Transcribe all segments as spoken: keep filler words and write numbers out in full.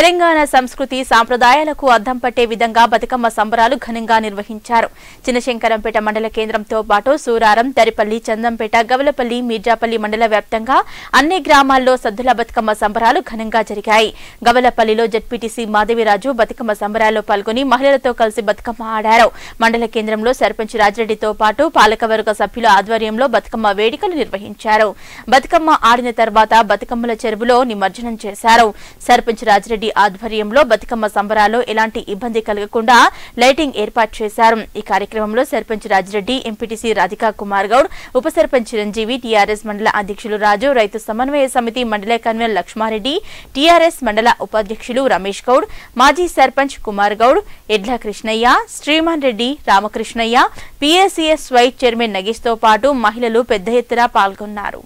తెలంగాణ సంస్కృతి సాంప్రదాయాలకు అద్దం పట్టే విధంగా బతుకమ్మ సంబరాలు ఘనంగా నిర్వహించారు. చిన్నశంకరంపేట మండల కేంద్రంతో పాటు సూరారం, దరిపల్లి, చందంపేట, గవలపల్లి, మీర్జాపల్లి మండల వ్యాప్తంగా అన్ని గ్రామాల్లో సద్దుల బతుకమ్మ సంబరాలు ఘనంగా జరిగాయి. గవలపల్లిలో జెడ్పీటీసీ మాధవిరాజు బతుకమ్మ సంబరాల్లో పాల్గొని మహిళలతో కలిసి బతుకమ్మ ఆడారు. మండల కేంద్రంలో సర్పంచ్ రాజిరెడ్డితో పాటు పాలకవర్గ సభ్యుల ఆధ్వర్యంలో బతుకమ్మ వేడుకలు నిర్వహించారు. బతుకమ్మ ఆడిన తర్వాత బతుకమ్మల చెరువులో నిమజ్జనం చేశారు. సర్పంచ్ రాజిరెడ్డి ఆధ్వర్యంలో బతుకమ్మ సంబరాల్లో ఎలాంటి ఇబ్బంది కలగకుండా లైటింగ్ ఏర్పాటు చేశారు. ఈ కార్యక్రమంలో సర్పంచ్ రాజిరెడ్డి, ఎంపీటీసీ రాధికా కుమార్ గౌడ్, ఉప సర్పంచ్ చిరంజీవి, టీఆర్ఎస్ మండల అధ్యక్షులు రాజు, రైతు సమన్వయ సమితి మండల కన్వీనర్ లక్ష్మారెడ్డి, టీఆర్ఎస్ మండల ఉపాధ్యక్షులు రమేష్ గౌడ్, మాజీ sarpanch Kumar Goud, Edla Krishnaiah, Sriman Reddy, Ramakrishnaiah, PACS vice chairman Nagesh తో పాటు మహిళలు పెద్ద ఎత్తున పాల్గొన్నారు.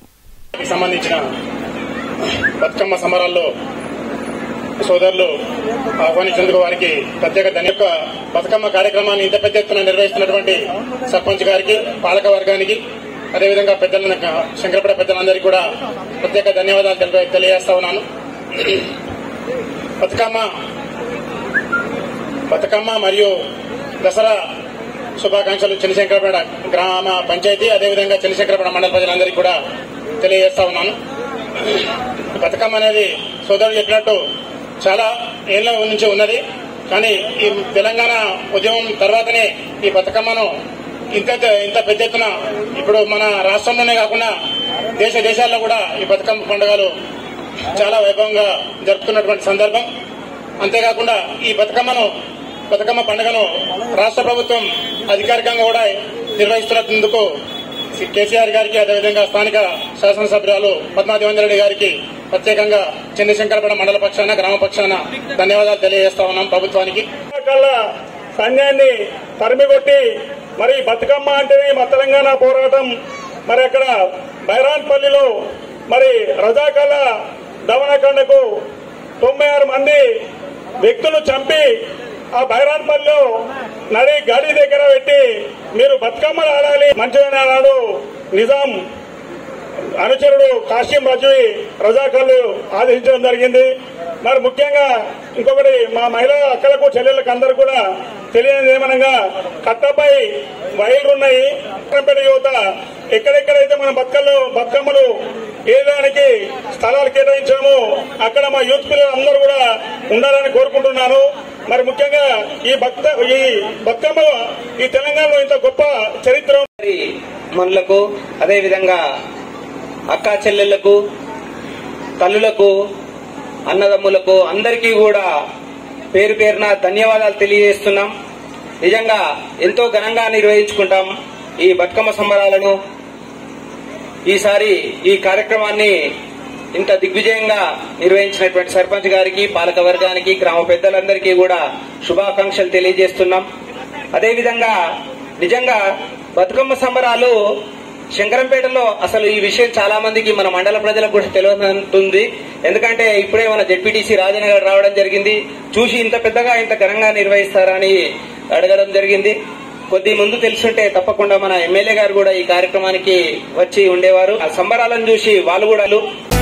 సోదరులు ఆహ్వానించేందుకు వారికి ప్రత్యేక ధన్యవాదాలు. బతుకమ్మ కార్యక్రమాన్ని ఇంత పెద్ద ఎత్తున నిర్వహిస్తున్నటువంటి సర్పంచ్ గారికి, పాలక వర్గానికి, అదేవిధంగా పెద్దల శంకరపేట పెద్దలందరికీ కూడా ప్రత్యేక ధన్యవాదాలు తెలియజేస్తా ఉన్నాను. బతుకమ్మ బతుకమ్మ మరియు దసరా శుభాకాంక్షలు చిన్నశంకరపేట గ్రామ పంచాయతీ, అదేవిధంగా చిన్నశంకరపేట మండల ప్రజలందరికీ కూడా తెలియజేస్తా ఉన్నాను. బతుకమ్మ అనేది సోదరులు చెప్పినట్టు చాలా ఏళ్ల నుంచి ఉన్నది. కానీ ఈ తెలంగాణ ఉద్యమం తర్వాతనే ఈ బతుకమ్మను ఇంత ఇంత పెద్ద ఎత్తున ఇప్పుడు మన రాష్ట్రంలోనే కాకుండా దేశ దేశాల్లో కూడా ఈ బతుకమ్మ పండుగలు చాలా వైభవంగా జరుపుతున్నటువంటి సందర్భం. అంతేకాకుండా ఈ బతుకమ్మను బతుకమ్మ పండుగను రాష్ట్ర ప్రభుత్వం అధికారికంగా కూడా నిర్వహిస్తున్నందుకు కేసీఆర్ గారికి, అదేవిధంగా స్థానిక శాసనసభ్యురాలు పద్మాదేవేంద్ర రెడ్డి గారికి ప్రత్యేకంగా చంద్రశంకరపేట మండల పక్షాన, గ్రామ పక్షాన ధన్యవాదాలు తెలియజేస్తా ఉన్నాం ప్రభుత్వానికి. సైన్యాన్ని తరిమికొట్టి మరి బతుకమ్మ అంటేనే మా తెలంగాణ పోరాటం. మరి అక్కడ బైరాన్పల్లిలో మరి రజాకాల దమనకాండకు తొంభై ఆరు మంది వ్యక్తులు చంపి ఆ బైరాన్పల్లిలో నడి గడి దగ్గర పెట్టి మీరు బతుకమ్మలు ఆడాలి మంచిగా ఆడాడు నిజాం అనుచరుడు కాశీం రజవి రజాకాలు ఆదేశించడం జరిగింది. మరి ముఖ్యంగా ఇంకొకటి మా మహిళా అక్కలకు, చెల్లెళ్ళకు అందరూ కూడా తెలియనిది ఏమనగా కట్టపై వైర్లున్నాయి. కట్టపేట యువత ఎక్కడెక్కడైతే మన బతుకలు బతుకమ్మలు ఏదానికి స్థలాలు కేటాయించామో అక్కడ మా యూత్ పిల్లలు అందరూ కూడా ఉండాలని కోరుకుంటున్నాను. మరి ముఖ్యంగా ఈ భక్త ఈ బతుకమ్మ ఈ తెలంగాణలో ఇంత గొప్ప చరిత్ర మనులకు, అదేవిధంగా అక్కా చెల్లెళ్లకు, తల్లులకు, అన్నదమ్ములకు అందరికీ కూడా పేరు పేరున ధన్యవాదాలు తెలియజేస్తున్నాం. నిజంగా ఎంతో ఘనంగా నిర్వహించుకుంటాం ఈ బతుకమ్మ సంబరాలను. ఈసారి ఈ కార్యక్రమాన్ని ఇంత దిగ్విజయంగా నిర్వహించినటువంటి సర్పంచ్ గారికి, పాలక వర్గానికి, గ్రామ పెద్దలందరికీ కూడా శుభాకాంక్షలు తెలియజేస్తున్నాం. అదేవిధంగా నిజంగా బతుకమ్మ సంబరాలు శంకరంపేటలో అసలు ఈ విషయం చాలా మందికి మన మండల ప్రజలకు కూడా తెలియనుంటుంది. ఎందుకంటే ఇప్పుడే మన జెడ్పీటీసీ రాజనగర్ రావడం జరిగింది. చూసి ఇంత పెద్దగా ఇంత ఘనంగా నిర్వహిస్తారని అడగడం జరిగింది. కొద్ది ముందు తెలుసుంటే తప్పకుండా మన ఎమ్మెల్యే గారు కూడా ఈ కార్యక్రమానికి వచ్చి ఉండేవారు. ఆ సంబరాలను చూసి వాళ్ళు కూడా